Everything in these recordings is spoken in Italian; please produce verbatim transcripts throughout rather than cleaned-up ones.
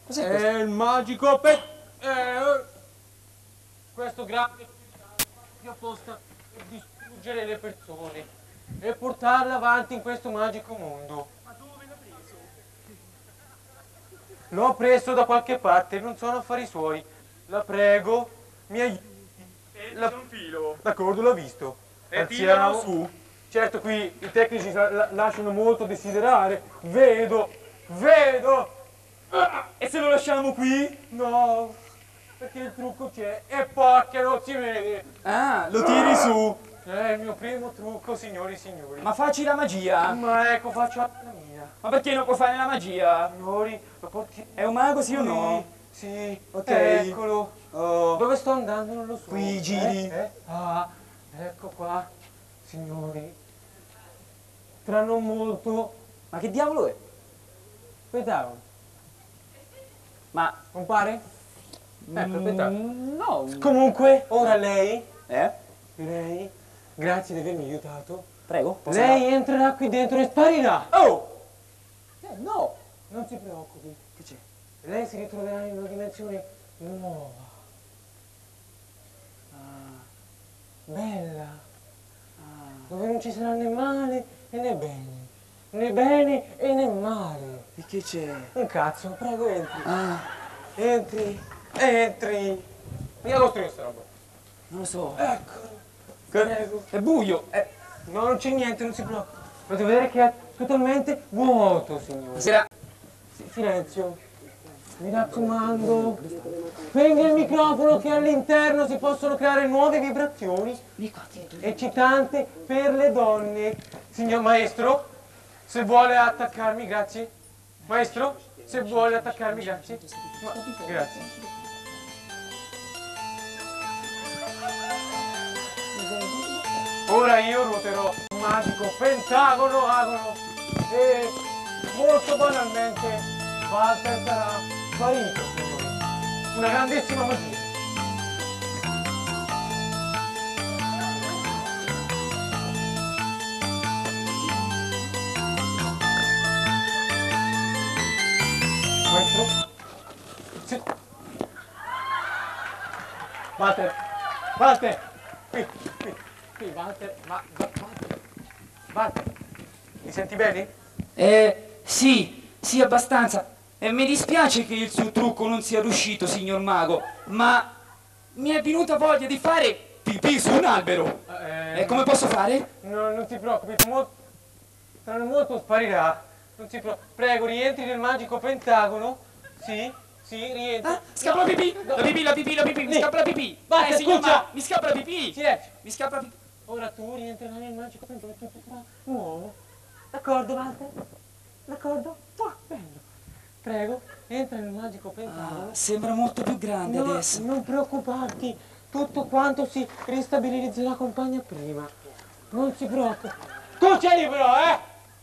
Cos'è è questo? il magico pe... Eh, questo grande apposta per distruggere le persone e portarle avanti in questo magico mondo. Ma dove l'ha preso? L'ho preso da qualche parte, non sono affari suoi. La prego, mi aiuti. E La... c'è un filo. D'accordo, l'ho visto. E tiralo su. Certo, qui i tecnici la lasciano molto desiderare. Vedo, vedo. E se lo lasciamo qui? No, perché il trucco c'è e pacchia non si vede. Ah, lo tiri su. È il mio primo trucco, signori e signori. Ma facci la magia. Ma ecco, faccio la mia. Ma perché non può fare la magia? Signori, lo porti... È un mago, sì o no? Sì, Ok. eccolo. Oh. Dove sto andando non lo so. Qui giri. Eh? Eh? Ah, ecco qua. Signori, tra non molto... Ma che diavolo è? Pentagono. Ma... Compare? Ecco, il pentagono. Mm, no. Comunque, ora lei, Eh? lei, grazie di avermi aiutato, Prego, posso lei andare? entrerà qui dentro e sparirà. Oh! Eh, no! Non si preoccupi, Che c'è? lei si ritroverà in una dimensione nuova, Ah, bella, ah. dove non ci sarà né male e né bene, né bene e né male. E che c'è? Un cazzo, prego entri, Ah, entri, entri. Andiamo a costruire questa roba. non lo so. Eccolo, Che- prego. È buio. Eh, no, non c'è niente, non si preoccupi. Potete vedere che è totalmente vuoto, signore. Sera. Silenzio. Mi raccomando. Spenga il microfono che all'interno si possono creare nuove vibrazioni eccitanti per le donne. Signor maestro, se vuole attaccarmi, grazie. Maestro, se vuole attaccarmi, grazie. Ma, grazie. Ora io ruoterò un magico pentagono agono e molto banalmente Walter sarà sparito, signore. Una grandissima magia. Maestro? Sì. Walter, Walter, qui, qui, qui, Walter, ma, Walter, Walter, mi senti bene? Eh, sì, sì, abbastanza. E mi dispiace che il suo trucco non sia riuscito, signor mago, ma mi è venuta voglia di fare pipì su un albero. Eh, E come posso fare? No, non ti preoccupi, mo- tra molto sparirà. Non si preoccupi. Prego, rientri nel magico pentagono. Sì, sì, rientri. Ah, scappa la pipì! La pipì, la pipì, la pipì, mi Sì. scappa la pipì! Basta, eh, signor scusa. mago, mi scappa la pipì! Silenzio. Mi scappa la pipì! Ora tu rientrerai nel magico pentagono e tutto sarà nuovo. D'accordo, Walter? D'accordo? Ah, bello. Prego, entra nel magico pentagono. Ah, sembra molto più grande No, adesso. non preoccuparti, tutto quanto si ristabilizzerà compagna prima. Non si preoccupi. Tu c'eri però, eh?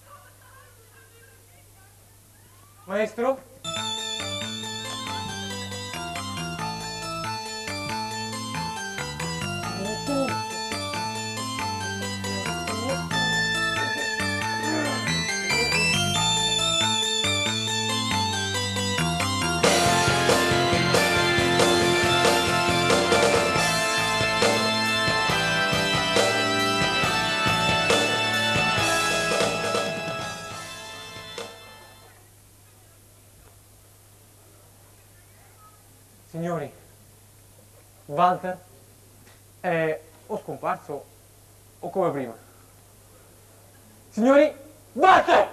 Maestro? Signori, Walter è o scomparso o come prima. Signori, Walter!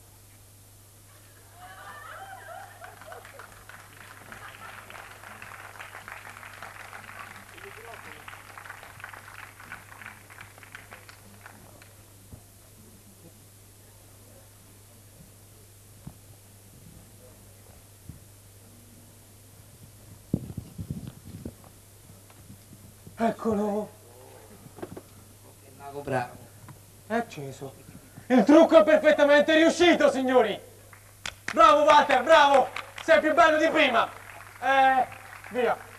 Eccolo, Che mago bravo. è acceso. Il trucco è perfettamente riuscito, signori! Bravo Walter, bravo! Sei più bello di prima! Eh, via!